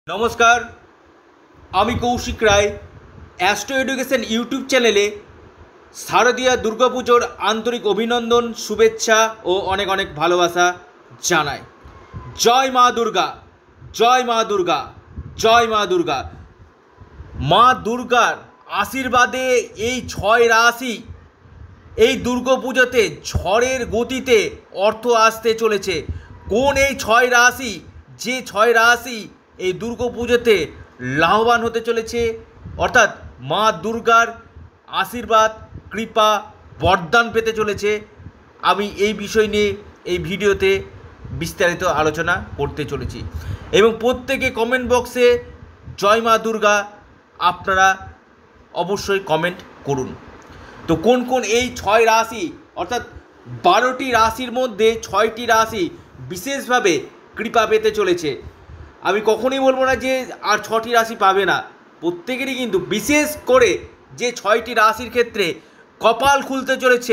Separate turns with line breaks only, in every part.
নমস্কার, আমি Koushik Roy. Astro education YouTube চ্যানেলে শারদীয়া দুর্গাপুজোর আন্তরিক অভিনন্দন, শুভেচ্ছা ও অনেক অনেক ভালোবাসা জানাই। জয় মা দুর্গা, জয় মা দুর্গা, জয় মা দুর্গা। মা দুর্গার আশীর্বাদে এই 6 রাশি এই দুর্গাপুজোতে ঝড়ের গতিতে অর্থ আসতে চলেছে। কোন এই 6 রাশি, যে 6 রাশি এই দুর্গাপুজোতে লাভবান হতে চলেছে, অর্থাৎ মা দুর্গার আশীর্বাদ, কৃপা, বরদান পেতে চলেছে, আমি এই বিষয় নিয়ে এই ভিডিওতে বিস্তারিত আলোচনা করতে চলেছি। এবং প্রত্যেকে কমেন্ট বক্সে জয় মা দুর্গা আপনারা অবশ্যই কমেন্ট করুন। তো কোন কোন এই 6 রাশি, অর্থাৎ 12টি রাশির মধ্যে 6টি রাশি বিশেষভাবে কৃপা পেতে চলেছে। আমি কখনোই বলবো না যে আর 6টি রাশি পাবে না, প্রত্যেকেরই কিন্তু বিশেষ করে যে 6টি রাশির ক্ষেত্রে কপাল খুলতে চলেছে,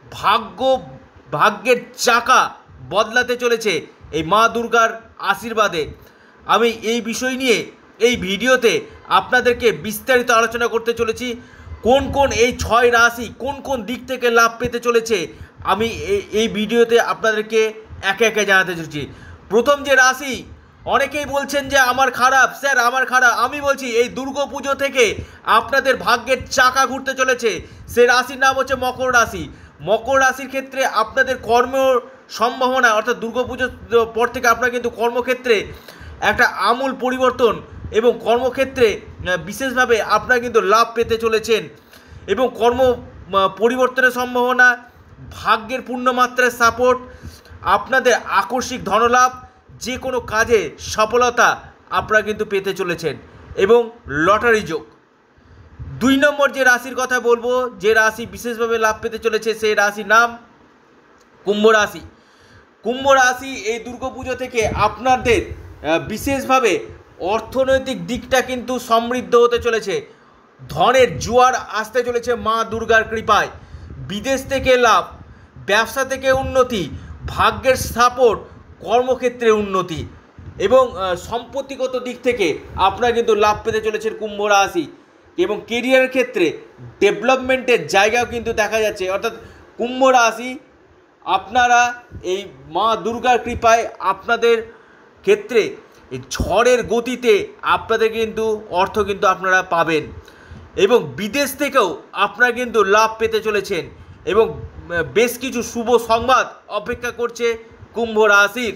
ভাগ্যের চাকা বদলাতে চলেছে এই মা দুর্গার আশীর্বাদে। আমি এই বিষয় নিয়ে এই ভিডিওতে আপনাদেরকে বিস্তারিত আলোচনা করতে চলেছি। কোন কোন এই 6 রাশি কোন কোন দিক থেকে লাভ পেতে চলেছে আমি এই ভিডিওতে আপনাদেরকে একে একে জানাতে চলেছি। প্রথম যে রাশি, অনেকেই বলছেন যে আমার খারাপ স্যার, আমার খারাপ। আমি বলছি এই দুর্গাপুজো থেকে আপনাদের ভাগ্যের চাকা ঘুরতে চলেছে। সে রাশির নাম হচ্ছে মকর রাশি। মকর রাশির ক্ষেত্রে আপনাদের কর্ম সম্ভাবনা, অর্থাৎ দুর্গাপুজোর পর থেকে আপনারা কিন্তু কর্মক্ষেত্রে একটা আমূল পরিবর্তন এবং কর্মক্ষেত্রে বিশেষভাবে আপনারা কিন্তু লাভ পেতে চলেছেন। এবং কর্ম পরিবর্তনের সম্ভাবনা, ভাগ্যের পূর্ণমাত্রায় সাপোর্ট, আপনাদের আকস্মিক ধনলাভ, যে কোনো কাজে সফলতা আপনারা কিন্তু পেতে চলেছেন এবং লটারি যোগ। 2 নম্বর যে রাশির কথা বলবো, যে রাশি বিশেষভাবে লাভ পেতে চলেছে, সেই রাশির নাম কুম্ভ রাশি। কুম্ভ রাশি এই দুর্গাপুজো থেকে আপনাদের বিশেষভাবে অর্থনৈতিক দিকটা কিন্তু সমৃদ্ধ হতে চলেছে। ধনের জোয়ার আসতে চলেছে মা দুর্গার কৃপায়। বিদেশ থেকে লাভ, ব্যবসা থেকে উন্নতি, ভাগ্যের সাপোর্ট, কর্মক্ষেত্রে উন্নতি এবং সম্পত্তিগত দিক থেকে আপনারা কিন্তু লাভ পেতে চলেছেন কুম্ভ রাশি। এবং কেরিয়ারের ক্ষেত্রে ডেভেলপমেন্টের জায়গাও কিন্তু দেখা যাচ্ছে। অর্থাৎ কুম্ভ রাশি আপনারা এই মা দুর্গার কৃপায় আপনাদের ক্ষেত্রে এই ঝড়ের গতিতে আপনাদের কিন্তু অর্থ কিন্তু আপনারা পাবেন এবং বিদেশ থেকেও আপনারা কিন্তু লাভ পেতে চলেছেন এবং বেশ কিছু শুভ সংবাদ অপেক্ষা করছে কুম্ভ রাশির।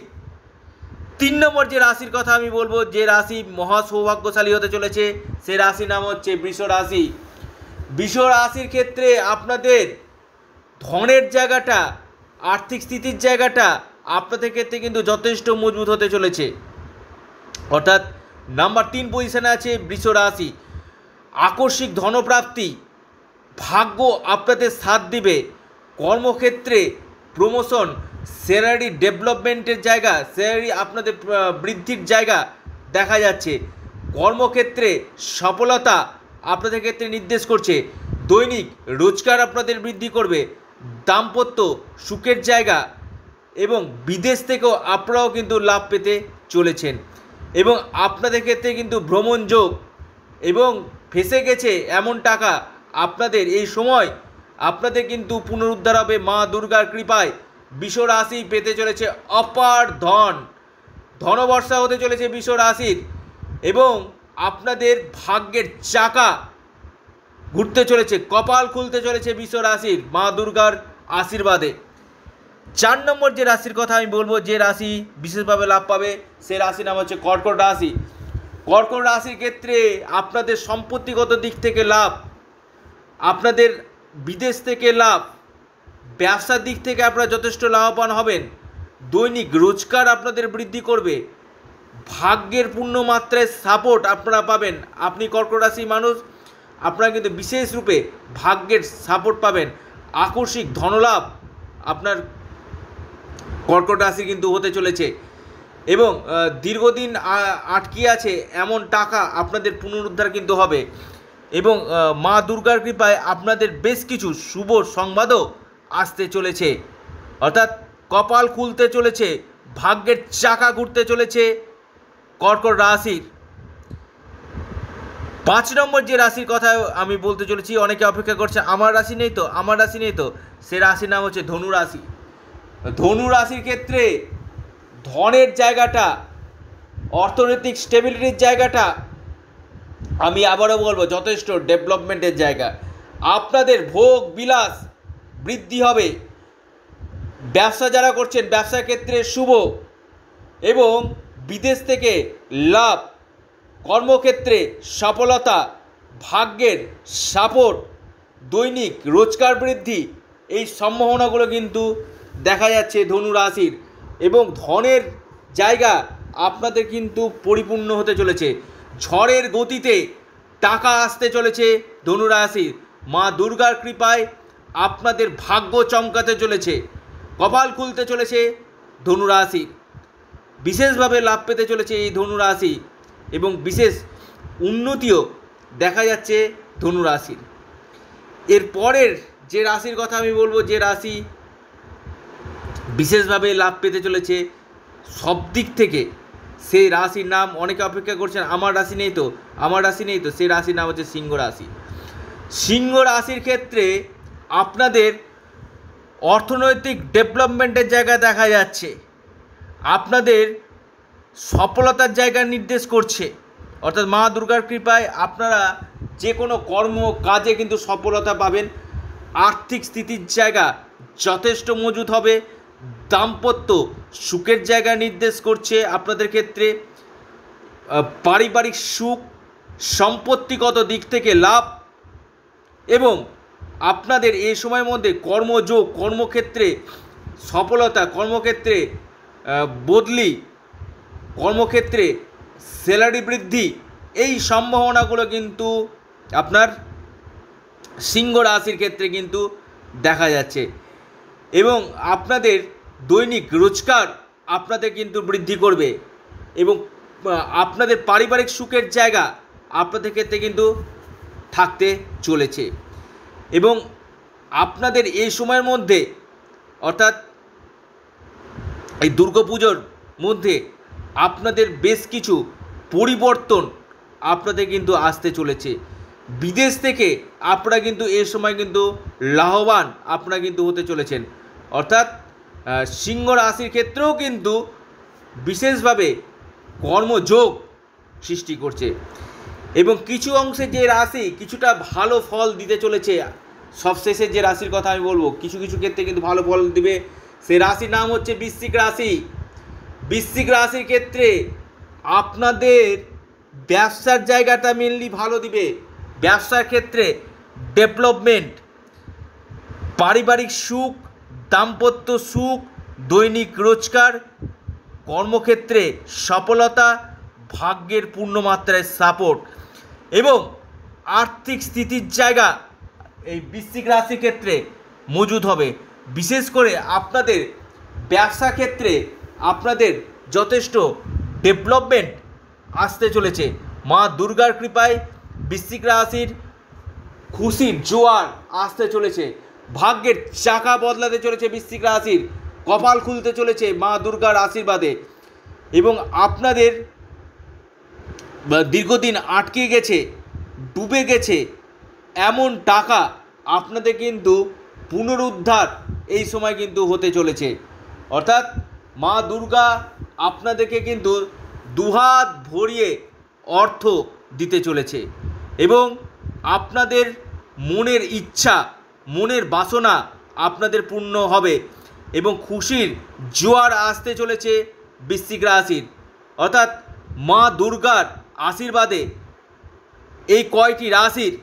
3 নম্বর যে রাশির কথা আমি বলবো, যে রাশি মহা সৌভাগ্যশালী হতে চলেছে, সে রাশির নাম হচ্ছে বৃষ রাশি। বৃষ রাশির ক্ষেত্রে আপনাদের ধনের জায়গাটা, আর্থিক স্থিতির জায়গাটা আপনাদের ক্ষেত্রে কিন্তু যথেষ্ট মজবুত হতে চলেছে। অর্থাৎ নাম্বার 3 পজিশনে আছে বৃষ রাশি। আকস্মিক ধনপ্রাপ্তি, ভাগ্য আপনাদের সাথ দিবে। কর্মক্ষেত্রে প্রমোশন, স্যালারি ডেভেলপমেন্টের জায়গা, স্যালারি আপনাদের বৃদ্ধির জায়গা দেখা যাচ্ছে। কর্মক্ষেত্রে সফলতা আপনাদের ক্ষেত্রে নির্দেশ করছে। দৈনিক রোজগার আপনাদের বৃদ্ধি করবে। দাম্পত্য সুখের জায়গা এবং বিদেশ থেকেও আপনারাও কিন্তু লাভ পেতে চলেছেন এবং আপনাদের ক্ষেত্রে কিন্তু ভ্রমণ যোগ এবং ফেসে গেছে এমন টাকা আপনাদের এই সময় আপনাদের কিন্তু পুনরুদ্ধার হবে মা দুর্গার কৃপায়। বৃষ রাশি পেতে চলেছে অপার ধনবর্ষা হতে চলেছে বৃষ রাশির এবং আপনাদের ভাগ্যের চাকা ঘুরতে চলেছে, কপাল খুলতে চলেছে বৃষ রাশির মা দুর্গার আশীর্বাদে। 4 নম্বর যে রাশির কথা আমি বলবো, যে রাশি বিশেষভাবে লাভ পাবে, সে রাশির নাম হচ্ছে কর্কট রাশি। কর্কট রাশির ক্ষেত্রে আপনাদের সম্পত্তিগত দিক থেকে লাভ, আপনাদের বিদেশ থেকে লাভ, ব্যবসার দিক থেকে আপনারা যথেষ্ট লাভবান হবেন। দৈনিক রোজগার আপনাদের বৃদ্ধি করবে। ভাগ্যের পূর্ণ মাত্রায় সাপোর্ট আপনারা পাবেন। আপনি কর্কট রাশির মানুষ, আপনারা কিন্তু বিশেষ রূপে ভাগ্যের সাপোর্ট পাবেন। আকস্মিক ধনলাভ আপনার কর্কট রাশি কিন্তু হতে চলেছে এবং দীর্ঘদিন আটকে আছে এমন টাকা আপনাদের পুনরুদ্ধার কিন্তু হবে এবং মা দুর্গার কৃপায় আপনাদের বেশ কিছু শুভ সংবাদও আসতে চলেছে। অর্থাৎ কপাল খুলতে চলেছে, ভাগ্যের চাকা ঘুরতে চলেছে কর্কট রাশির 5 নম্বর যে রাশির কথা আমি বলতে চলেছি, অনেকে অপেক্ষা করছে আমার রাশি নেই তো, আমার রাশি নেই তো, সে রাশির নাম হচ্ছে ধনু রাশি। ধনু রাশির ক্ষেত্রে ধনের জায়গাটা, অর্থনৈতিক স্টেবিলিটির জায়গাটা, আমি আবারও বলবো যথেষ্ট ডেভেলপমেন্টের জায়গা। আপনাদের ভোগ বিলাস বৃদ্ধি হবে, ব্যবসা যারা করছেন ব্যবসার ক্ষেত্রে শুভ, এবং বিদেশ থেকে লাভ, কর্মক্ষেত্রে সফলতা, ভাগ্যের সাপোর্ট, দৈনিক রোজগার বৃদ্ধি, এই সম্ভাবনাগুলো কিন্তু দেখা যাচ্ছে ধনু রাশির। এবং ধনের জায়গা আপনাদের কিন্তু পরিপূর্ণ হতে চলেছে, ঝড়ের গতিতে টাকা আসতে চলেছে ধনু রাশির। মা দুর্গার কৃপায় আপনাদের ভাগ্য চমকাতে চলেছে, কপাল খুলতে চলেছে ধনু রাশির, বিশেষভাবে লাভ পেতে চলেছে এই ধনু রাশি, এবং বিশেষ উন্নতিও দেখা যাচ্ছে ধনু রাশির। এর পরের যে রাশির কথা আমি বলবো, যে রাশি বিশেষভাবে লাভ পেতে চলেছে সব দিক থেকে, সেই রাশির নাম, অনেকে অপেক্ষা করছেন আমার রাশি নেই তো, আমার রাশি নেই তো, সেই রাশির নাম হচ্ছে সিংহ রাশি। সিংহ রাশির ক্ষেত্রে আপনাদের অর্থনৈতিক ডেভেলপমেন্টের জায়গা দেখা যাচ্ছে, আপনাদের সফলতার জায়গা নির্দেশ করছে, অর্থাৎ মা দুর্গার কৃপায় আপনারা যে কোনো কর্ম কাজে কিন্তু সফলতা পাবেন। আর্থিক স্থিতির জায়গা যথেষ্ট মজবুত হবে, দাম্পত্য সুখের জায়গা নির্দেশ করছে আপনাদের ক্ষেত্রে, পারিবারিক সুখ, সম্পত্তিগত দিক থেকে লাভ, এবং আপনাদের এই সময়ের মধ্যে কর্মযোগ, কর্মক্ষেত্রে সফলতা, কর্মক্ষেত্রে বদলি, কর্মক্ষেত্রে স্যালারি বৃদ্ধি, এই সম্ভাবনাগুলো কিন্তু আপনার সিংহ রাশির ক্ষেত্রে কিন্তু দেখা যাচ্ছে। এবং আপনাদের দৈনিক রোজগার আপনাদের কিন্তু বৃদ্ধি করবে, এবং আপনাদের পারিবারিক সুখের জায়গা আপনাদের ক্ষেত্রে কিন্তু থাকতে চলেছে। এবং আপনাদের এই সময়ের মধ্যে, অর্থাৎ এই দুর্গাপুজোর মধ্যে আপনাদের বেশ কিছু পরিবর্তন আপনাদের কিন্তু আসতে চলেছে। বিদেশ থেকে আপনারা কিন্তু এই সময় কিন্তু লাভবান আপনারা কিন্তু হতে চলেছেন, অর্থাৎ সিংহ রাশির ক্ষেত্রেও কিন্তু বিশেষভাবে কর্মযোগ সৃষ্টি করছে। এবং কিছু অংশে যে রাশি কিছুটা ভালো ফল দিতে চলেছে, সবশেষে যে রাশির কথা আমি বলবো কিছু কিছু ক্ষেত্রে কিন্তু ভালো ফল দিবে, সেই রাশির নাম হচ্ছে বৃশ্চিক রাশি। বৃশ্চিক রাশির ক্ষেত্রে আপনাদের ব্যবসার জায়গাটা মেনলি ভালো দিবে, ব্যবসার ক্ষেত্রে ডেভেলপমেন্ট, পারিবারিক সুখ, দাম্পত্য সুখ, দৈনিক রোজগার, কর্মক্ষেত্রে সফলতা, ভাগ্যের পূর্ণমাত্রায় সাপোর্ট, এবং আর্থিক স্থিতির জায়গা এই বৃশ্চিক রাশির ক্ষেত্রে মজুদ হবে। বিশেষ করে আপনাদের ব্যবসা ক্ষেত্রে আপনাদের যথেষ্ট ডেভেলপমেন্ট আসতে চলেছে। মা দুর্গার কৃপায় বৃশ্চিক রাশির খুশির জোয়ার আসতে চলেছে, ভাগ্যের চাকা বদলাতে চলেছে বৃশ্চিক রাশির, কপাল খুলতে চলেছে মা দুর্গার আশীর্বাদে। এবং আপনাদের দীর্ঘদিন আটকে গেছে, ডুবে গেছে এমন টাকা আপনাদের কিন্তু পুনরুদ্ধার এই সময় কিন্তু হতে চলেছে, অর্থাৎ মা দুর্গা আপনাদেরকে কিন্তু দুহাত ভরিয়ে অর্থ দিতে চলেছে, এবং আপনাদের মনের ইচ্ছা, মনের বাসনা আপনাদের পূর্ণ হবে, এবং খুশির জোয়ার আসতে চলেছে বৃশ্চিক রাশির। অর্থাৎ মা দুর্গার আশীর্বাদে এই কয়টি রাশির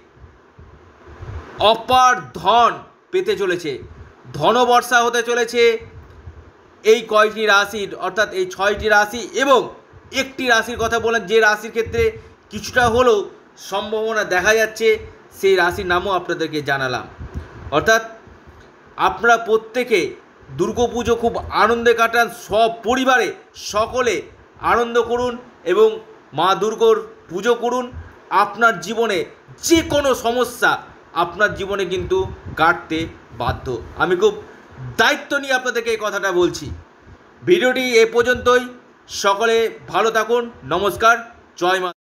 অপার ধন পেতে চলেছে, ধনবর্ষা হতে চলেছে এই কয়টি রাশির, অর্থাৎ এই 6টি রাশি। এবং একটি রাশির কথা বলেন যে রাশির ক্ষেত্রে কিছুটা হলেও সম্ভাবনা দেখা যাচ্ছে, সেই রাশির নামও আপনাদেরকে জানালাম। অর্থাৎ আপনারা প্রত্যেকে দুর্গাপুজো খুব আনন্দে কাটান, সব পরিবারে সকলে আনন্দ করুন এবং মা দুর্গার পুজো করুন। আপনার জীবনে যে কোনো সমস্যা আপনার জীবনে কিন্তু কাটতে বাধ্য। আমি খুব দায়িত্ব নিয়ে আপনাদেরকে এই কথাটা বলছি। ভিডিওটি এ পর্যন্তই, সকলে ভালো থাকুন, নমস্কার, জয় মা।